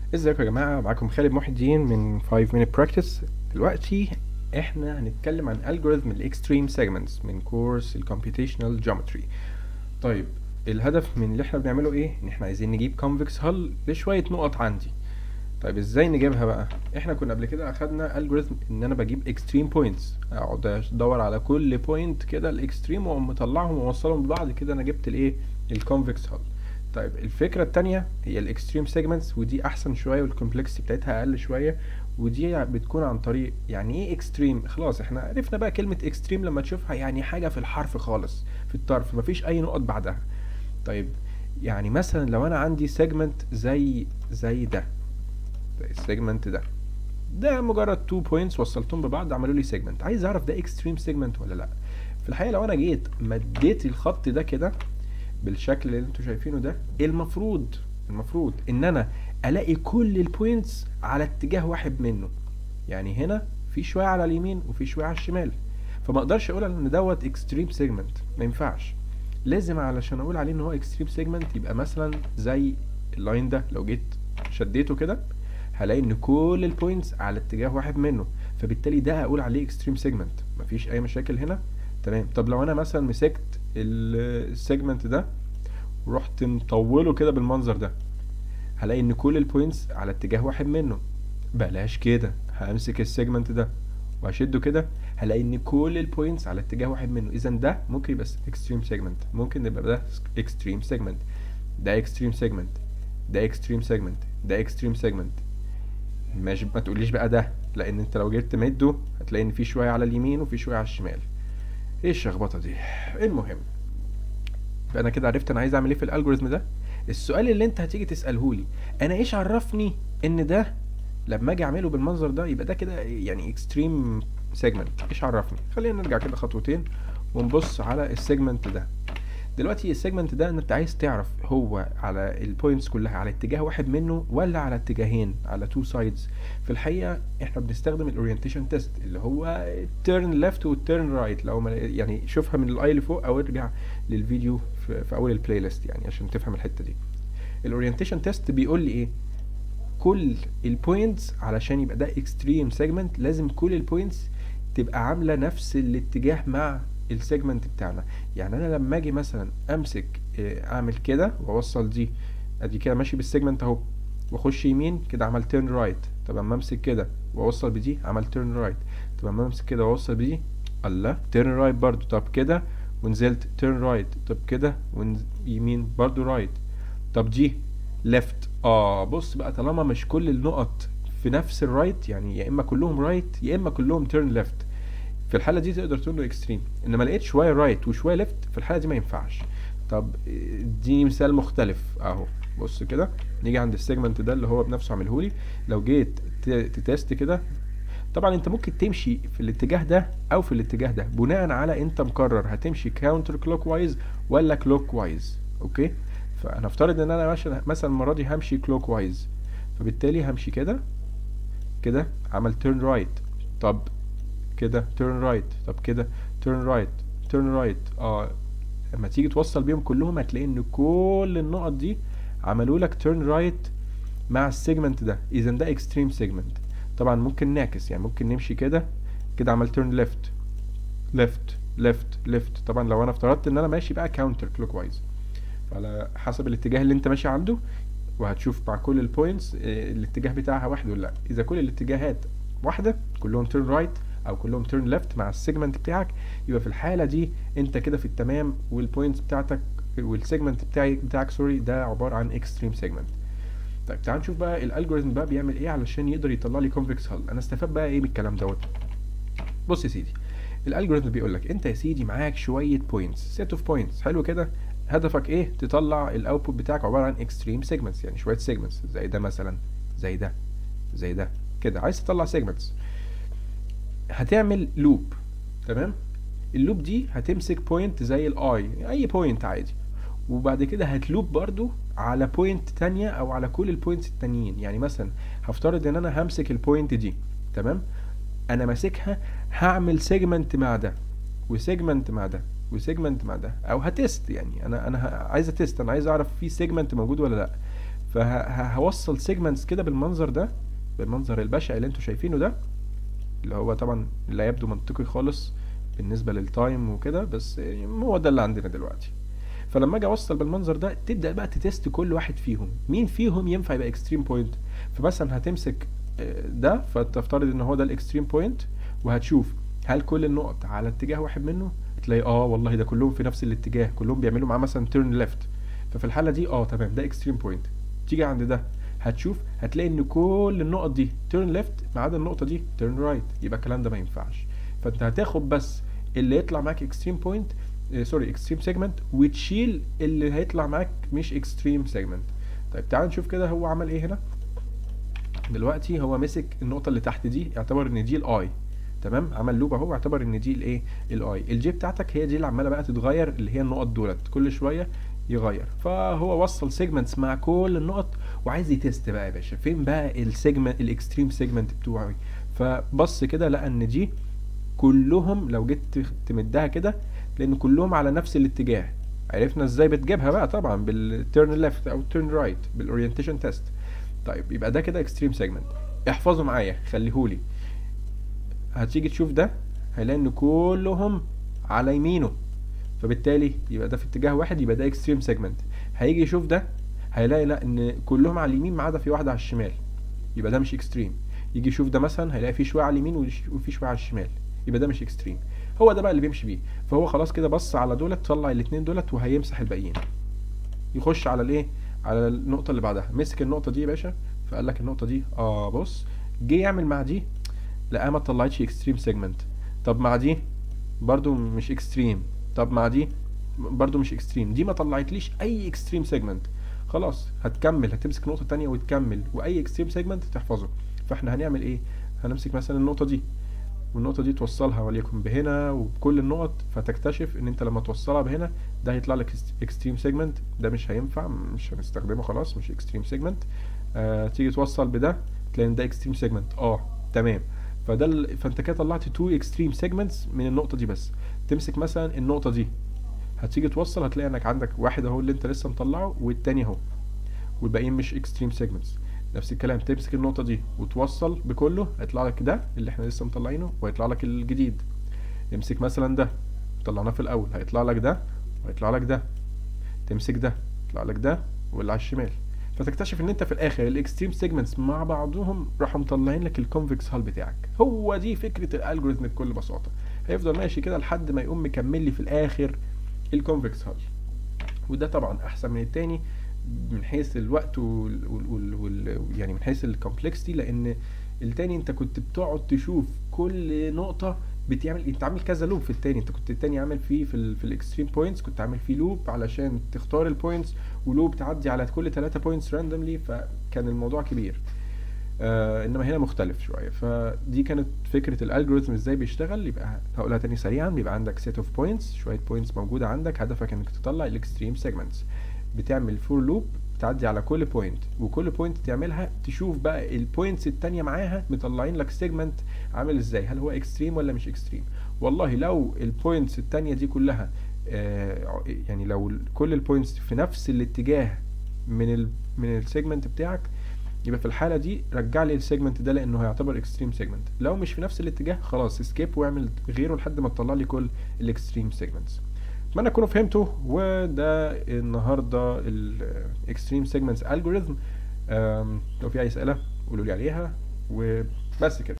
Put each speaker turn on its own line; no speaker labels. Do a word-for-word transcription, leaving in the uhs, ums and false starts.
ازيكم يا جماعة، معاكم خالد محي الدين من five minute practice. دلوقتي احنا هنتكلم عن algorithm ال extreme segments من كورس ال computational geometry. طيب، الهدف من اللي احنا بنعمله ايه؟ ان احنا عايزين نجيب convex hull لشوية نقط عندي. طيب ازاي نجيبها بقى؟ احنا كنا قبل كده اخدنا algorithm ان انا بجيب extreme points، اقعد ادور على كل point كده الاكستريم واقوم مطلعهم واوصلهم ببعض، كده انا جبت الايه؟ الكونفكس هول. طيب الفكرة التانية هي الاكستريم سيجمنتس، ودي احسن شوية والكومبلكسيتي بتاعتها اقل شوية، ودي بتكون عن طريق يعني ايه اكستريم. خلاص احنا عرفنا بقى كلمة اكستريم لما تشوفها يعني حاجة في الحرف خالص، في الطرف مفيش اي نقط بعدها. طيب يعني مثلا لو انا عندي سيجمنت زي زي ده، السيجمنت ده ده مجرد تو بوينتس وصلتهم ببعض عملوا لي سيجمنت، عايز اعرف ده اكستريم سيجمنت ولا لا. في الحقيقه لو انا جيت مديت الخط ده كده بالشكل اللي انتوا شايفينه ده، المفروض المفروض ان انا الاقي كل البوينتس على اتجاه واحد منه. يعني هنا في شويه على اليمين وفي شويه على الشمال، فما اقدرش اقول ان دوت اكستريم سيجمنت، ما ينفعش. لازم علشان اقول عليه ان هو اكستريم سيجمنت يبقى مثلا زي اللاين ده، لو جيت شديته كده هلاقي ان كل البوينتس على اتجاه واحد منه، فبالتالي ده هقول عليه اكستريم سيجمنت، مفيش اي مشاكل هنا. تمام. طب لو انا مثلا مسكت السيجمنت ده ورحت مطوله كده بالمنظر ده، هلاقي ان كل البوينتس على اتجاه واحد منه. بلاش كده، همسك السيجمنت ده واشده كده، هلاقي ان كل البوينتس على اتجاه واحد منه. اذا ده ممكن يبقى اكستريم سيجمنت، ممكن يبقى ده اكستريم سيجمنت، ده اكستريم سيجمنت، ده اكستريم سيجمنت، ده اكستريم سيجمنت. ماشي، ما تقوليش بقى ده، لان انت لو جيت تمده هتلاقي ان في شويه على اليمين وفي شويه على الشمال. ايه الشخبطه دي؟ المهم، فانا كده عرفت انا عايز اعمل ايه في الالجوريزم ده. السؤال اللي انت هتيجي تساله لي، انا ايش عرفني ان ده لما اجي اعمله بالمنظر ده يبقى ده كده يعني اكستريم سيجمنت؟ ايش عرفني؟ خلينا نرجع كده خطوتين ونبص على السيجمنت ده. دلوقتي السيجمنت ده انت عايز تعرف هو على البوينتس كلها على اتجاه واحد منه ولا على اتجاهين، على تو سايدز. في الحقيقه احنا بنستخدم الاورينتيشن تيست اللي هو التيرن ليفت والتيرن رايت. لو ما يعني شوفها من الاي اللي فوق او ارجع للفيديو في, في اول البلاي ليست يعني عشان تفهم الحته دي. الاورينتيشن تيست بيقول لي ايه؟ كل البوينتس علشان يبقى ده اكستريم سيجمنت لازم كل البوينتس تبقى عامله نفس الاتجاه مع السيجمنت بتاعنا. يعني انا لما اجي مثلا امسك آه، اعمل كده واوصل دي، ادي كده ماشي بالسيجمنت اهو، واخش يمين كده عمل تيرن رايت. طب اما امسك كده واوصل بدي عمل تيرن رايت. طب اما امسك كده واوصل بدي، الله، تيرن رايت برضو. طب كده ونزلت تيرن رايت. طب كده ويمين برضو رايت. طب دي ليفت. اه بص بقى، طالما مش كل النقط في نفس الرايت، يعني يا اما كلهم رايت يا اما كلهم تيرن ليفت، في الحاله دي تقدر تقول له اكستريم. انما لقيت شويه رايت وشويه ليفت، في الحاله دي ما ينفعش. طب دي مثال مختلف اهو. بص كده، نيجي عند السيجمنت ده اللي هو بنفسه عاملهولي. لو جيت ت- تتست كده، طبعا انت ممكن تمشي في الاتجاه ده او في الاتجاه ده بناء على انت مقرر هتمشي كاونتر كلوك وايز ولا كلوك وايز. اوكي، فهنفترض ان انا مثلا مثلا المره دي همشي كلوك وايز، فبالتالي همشي كده كده عمل تيرن رايت. طب كده تيرن رايت. طب كده تيرن رايت، تيرن رايت. اه لما تيجي توصل بيهم كلهم هتلاقي ان كل النقط دي عملوا لك تيرن رايت مع السيجمنت ده. اذا ده اكستريم سيجمنت. طبعا ممكن نعكس، يعني ممكن نمشي كده كده عمل تيرن ليفت، ليفت، ليفت، ليفت. طبعا لو انا افترضت ان انا ماشي بقى كاونتر كلوك وايز، فعلى حسب الاتجاه اللي انت ماشي عنده، وهتشوف مع كل البوينتس الاتجاه بتاعها واحد ولا لا. اذا كل الاتجاهات واحده، كلهم تيرن رايت او كلهم تيرن ليفت مع السيجمنت بتاعك، يبقى في الحاله دي انت كده في التمام، والبوينتس بتاعتك والسيجمنت بتاعي بتاعك سوري ده عباره عن اكستريم سيجمنت. طيب تعال نشوف بقى الالجوريزم بقى بيعمل ايه علشان يقدر يطلع لي كونفكس هال. انا استفاد بقى ايه من الكلام دوت؟ بص يا سيدي، الالجوريزم بيقول لك انت يا سيدي معاك شويه بوينتس، سيت اوف بوينتس، حلو كده. هدفك ايه؟ تطلع الاوتبوت بتاعك عباره عن اكستريم سيجمنتس، يعني شويه سيجمنتس زي ده مثلا، زي ده، زي ده كده. عايز تطلع سيجمنتس، هتعمل لوب. تمام. اللوب دي هتمسك بوينت زي الاي، اي بوينت عادي، وبعد كده هتلوب برضو على بوينت تانية او على كل البوينتس التانيين. يعني مثلا هفترض ان انا همسك البوينت دي، تمام، انا ماسكها، هعمل سيجمنت مع ده وسيجمنت مع ده وسيجمنت مع ده، او هتست. يعني انا انا ه- عايز اتست، انا عايز اعرف في سيجمنت موجود ولا لا. فهوصل سيجمنتس كده بالمنظر ده، بالمنظر البشع اللي انتوا شايفينه ده، اللي هو طبعا لا يبدو منطقي خالص بالنسبه للتايم وكده، بس هو ده اللي عندنا دلوقتي. فلما اجي اوصل بالمنظر ده تبدا بقى تتست كل واحد فيهم مين فيهم ينفع يبقى اكستريم بوينت. فمثلا هتمسك ده، فتفترض ان هو ده الاكستريم بوينت، وهتشوف هل كل النقط على اتجاه واحد منه، تلاقي اه والله ده كلهم في نفس الاتجاه، كلهم بيعملوا معاه مثلا تيرن ليفت، ففي الحاله دي اه تمام ده اكستريم بوينت. تيجي عند ده هتشوف هتلاقي ان كل النقط دي تيرن ليفت ما عدا النقطه دي تيرن رايت، يبقى الكلام ده ما ينفعش. فانت هتاخد بس اللي يطلع معاك اكستريم بوينت، سوري اكستريم سيجمنت، وتشيل اللي هيطلع معاك مش اكستريم سيجمنت. طيب تعال نشوف كده هو عمل ايه هنا. دلوقتي هو مسك النقطه اللي تحت دي، اعتبر ان دي الاي، تمام، عمل لوب اهو، اعتبر ان دي الايه الاي. الجي بتاعتك هي دي اللي عماله بقى تتغير، اللي هي النقط دولت كل شويه يغير. فهو وصل سيجمنتس مع كل النقط وعايز يتست بقى يا باشا فين بقى السيجمنت الاكستريم سيجمنت بتوعي. فبص كده لقى ان دي كلهم لو جيت تمدها كده لان كلهم على نفس الاتجاه. عرفنا ازاي بتجيبها بقى؟ طبعا بالتيرن ليفت او تيرن رايت بالاورينتيشن تيست. طيب يبقى ده كده اكستريم سيجمنت، احفظه معايا خليهولي. هتيجي تشوف ده هيلاقي ان كلهم على يمينه، فبالتالي يبقى ده في اتجاه واحد، يبقى ده اكستريم سيجمنت. هيجي يشوف ده هيلاقي لا ان كلهم على اليمين ما عدا في واحده على الشمال، يبقى ده مش اكستريم. يجي يشوف ده مثلا هيلاقي في شويه على اليمين وفي شويه على الشمال، يبقى ده مش اكستريم. هو ده بقى اللي بيمشي بيه. فهو خلاص كده بص على دولت، طلع الاثنين دولت وهيمسح الباقيين، يخش على الايه، على النقطه اللي بعدها. مسك النقطه دي يا باشا، فقال لك النقطه دي اه بص، جه يعمل مع دي لقاها ما طلعتش اكستريم سيجمنت. طب مع دي برضو مش اكستريم، طب مع دي برضو مش اكستريم، دي ما طلعتليش اي اكستريم سيجمنت. خلاص هتكمل، هتمسك نقطه تانية وتكمل، واي اكستريم سيجمنت تحفظه. فاحنا هنعمل ايه؟ هنمسك مثلا النقطه دي والنقطه دي توصلها وليكن بهنا وبكل النقط، فتكتشف ان انت لما توصلها بهنا ده هيطلع لك اكستريم سيجمنت، ده مش هينفع، مش هنستخدمه خلاص، مش اكستريم سيجمنت. آه تيجي توصل بده تلاقي ان ده اكستريم سيجمنت، اه تمام. فده ال... فانت كده طلعت تو اكستريم سيجمنتس من النقطه دي بس. تمسك مثلا النقطه دي هتيجي توصل هتلاقي انك عندك واحد اهو اللي انت لسه مطلعه، والتاني اهو، والباقيين مش اكستريم سيجمنتس. نفس الكلام تمسك النقطه دي وتوصل بكله هيطلع لك ده اللي احنا لسه مطلعينه وهيطلع لك الجديد. امسك مثلا ده طلعناه في الاول هيطلع لك ده وهيطلع لك ده. تمسك ده يطلع لك ده واللي على الشمال. فتكتشف ان انت في الاخر الاكستريم سيجمنتس مع بعضهم راحوا مطلعين لك الكونفكس هال بتاعك. هو دي فكره الالجوريثم بكل بساطه، هيفضل ماشي كده لحد ما يقوم مكمل لي في الاخر الكونفكس هال. وده طبعا احسن من التاني من حيث الوقت وال, وال... وال... يعني من حيث الكومبلكسيتي، لان التاني انت كنت بتقعد تشوف كل نقطه بتعمل، انت عامل كذا لوب في التاني. انت كنت التاني عامل فيه في ال في الاكستريم بوينتس كنت عامل فيه لوب علشان تختار البوينتس، ولوب تعدي على كل ثلاثة بوينتس راندوملي، فكان الموضوع كبير. آه انما هنا مختلف شويه. فدي كانت فكره الالجوريثم ازاي بيشتغل. يبقى هقولها تاني سريعا، بيبقى عندك سيت اوف بوينتس، شويه بوينتس موجوده عندك، هدفك انك تطلع الاكستريم سيجمنتس. بتعمل فور لوب تعدي على كل بوينت، وكل بوينت تعملها تشوف بقى البوينتس التانية معاها مطلعين لك سيجمنت عامل ازاي، هل هو اكستريم ولا مش اكستريم. والله لو البوينتس التانية دي كلها آه يعني لو كل البوينتس في نفس الاتجاه من ال من السيجمنت بتاعك، يبقى في الحالة دي رجع لي السيجمنت ده لانه هيعتبر اكستريم سيجمنت. لو مش في نفس الاتجاه خلاص اسكيب واعمل غيره لحد ما تطلع لي كل الاكستريم سيجمنتس. اتمنى تكونوا فهمتوا. وده النهارده الاكستريم سيجمنتس الجوريثم. لو في اي اسئله قولوا لي عليها وبس كده.